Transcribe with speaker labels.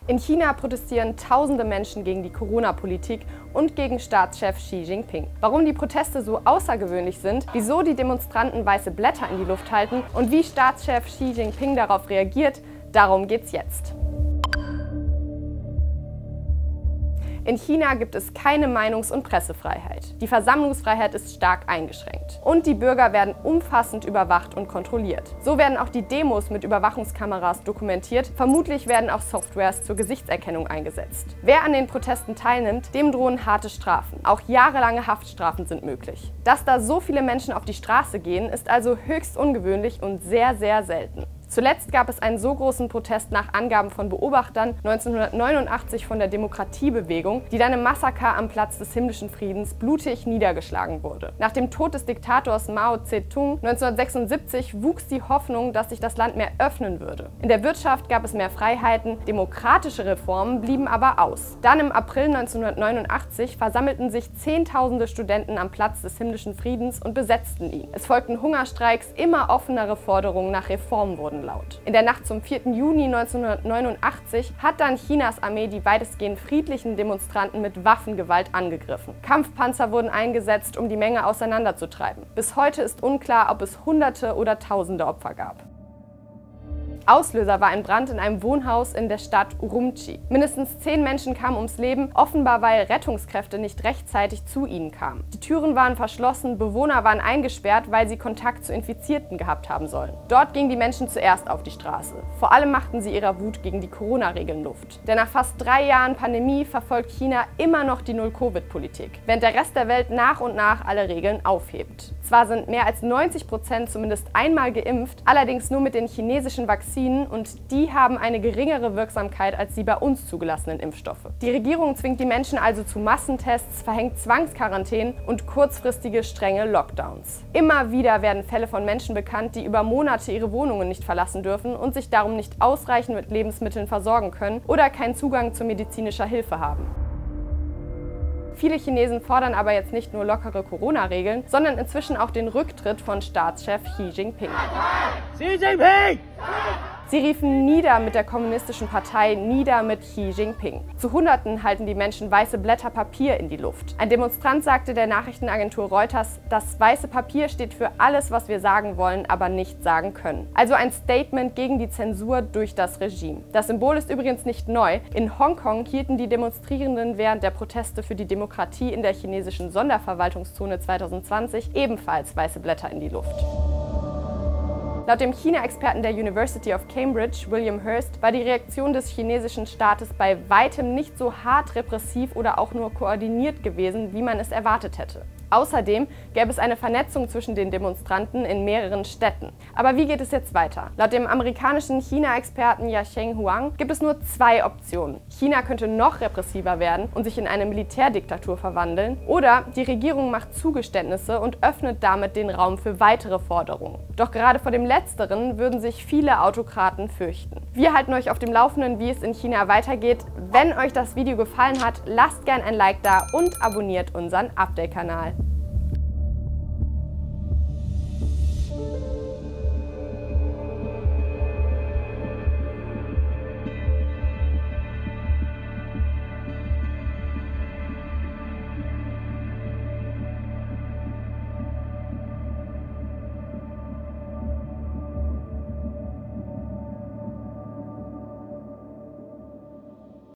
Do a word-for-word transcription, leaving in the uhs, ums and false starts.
Speaker 1: In China protestieren tausende Menschen gegen die Corona-Politik und gegen Staatschef Xi Jinping. Warum die Proteste so außergewöhnlich sind, wieso die Demonstranten weiße Blätter in die Luft halten und wie Staatschef Xi Jinping darauf reagiert, darum geht's jetzt. In China gibt es keine Meinungs- und Pressefreiheit. Die Versammlungsfreiheit ist stark eingeschränkt. Und die Bürger werden umfassend überwacht und kontrolliert. So werden auch die Demos mit Überwachungskameras dokumentiert. Vermutlich werden auch Softwares zur Gesichtserkennung eingesetzt. Wer an den Protesten teilnimmt, dem drohen harte Strafen. Auch jahrelange Haftstrafen sind möglich. Dass da so viele Menschen auf die Straße gehen, ist also höchst ungewöhnlich und sehr, sehr selten. Zuletzt gab es einen so großen Protest nach Angaben von Beobachtern neunzehnhundertneunundachtzig von der Demokratiebewegung, die dann im Massaker am Platz des himmlischen Friedens blutig niedergeschlagen wurde. Nach dem Tod des Diktators Mao Zedong neunzehnhundertsechsundsiebzig wuchs die Hoffnung, dass sich das Land mehr öffnen würde. In der Wirtschaft gab es mehr Freiheiten, demokratische Reformen blieben aber aus. Dann im April neunzehnhundertneunundachtzig versammelten sich Zehntausende Studenten am Platz des himmlischen Friedens und besetzten ihn. Es folgten Hungerstreiks, immer offenere Forderungen nach Reformen wurden laut. In der Nacht zum vierten Juni neunzehnhundertneunundachtzig hat dann Chinas Armee die weitestgehend friedlichen Demonstranten mit Waffengewalt angegriffen. Kampfpanzer wurden eingesetzt, um die Menge auseinanderzutreiben. Bis heute ist unklar, ob es Hunderte oder Tausende Opfer gab. Auslöser war ein Brand in einem Wohnhaus in der Stadt Urumqi. Mindestens zehn Menschen kamen ums Leben, offenbar weil Rettungskräfte nicht rechtzeitig zu ihnen kamen. Die Türen waren verschlossen, Bewohner waren eingesperrt, weil sie Kontakt zu Infizierten gehabt haben sollen. Dort gingen die Menschen zuerst auf die Straße. Vor allem machten sie ihrer Wut gegen die Corona-Regeln Luft. Denn nach fast drei Jahren Pandemie verfolgt China immer noch die Null-Covid-Politik, während der Rest der Welt nach und nach alle Regeln aufhebt. Zwar sind mehr als neunzig Prozent zumindest einmal geimpft, allerdings nur mit den chinesischen Vakzinen, und die haben eine geringere Wirksamkeit als die bei uns zugelassenen Impfstoffe. Die Regierung zwingt die Menschen also zu Massentests, verhängt Zwangsquarantänen und kurzfristige strenge Lockdowns. Immer wieder werden Fälle von Menschen bekannt, die über Monate ihre Wohnungen nicht verlassen dürfen und sich darum nicht ausreichend mit Lebensmitteln versorgen können oder keinen Zugang zu medizinischer Hilfe haben. Viele Chinesen fordern aber jetzt nicht nur lockere Corona-Regeln, sondern inzwischen auch den Rücktritt von Staatschef Xi Jinping.
Speaker 2: Xi Jinping!
Speaker 1: Sie riefen nieder mit der kommunistischen Partei, nieder mit Xi Jinping. Zu Hunderten halten die Menschen weiße Blätter Papier in die Luft. Ein Demonstrant sagte der Nachrichtenagentur Reuters, das weiße Papier steht für alles, was wir sagen wollen, aber nicht sagen können. Also ein Statement gegen die Zensur durch das Regime. Das Symbol ist übrigens nicht neu. In Hongkong hielten die Demonstrierenden während der Proteste für die Demokratie in der chinesischen Sonderverwaltungszone zweitausendzwanzig ebenfalls weiße Blätter in die Luft. Laut dem China-Experten der University of Cambridge, William Hurst, war die Reaktion des chinesischen Staates bei weitem nicht so hart repressiv oder auch nur koordiniert gewesen, wie man es erwartet hätte. Außerdem gäbe es eine Vernetzung zwischen den Demonstranten in mehreren Städten. Aber wie geht es jetzt weiter? Laut dem amerikanischen China-Experten Yasheng Huang gibt es nur zwei Optionen. China könnte noch repressiver werden und sich in eine Militärdiktatur verwandeln, oder die Regierung macht Zugeständnisse und öffnet damit den Raum für weitere Forderungen. Doch gerade vor dem Letzteren würden sich viele Autokraten fürchten. Wir halten euch auf dem Laufenden, wie es in China weitergeht. Wenn euch das Video gefallen hat, lasst gern ein Like da und abonniert unseren Update-Kanal.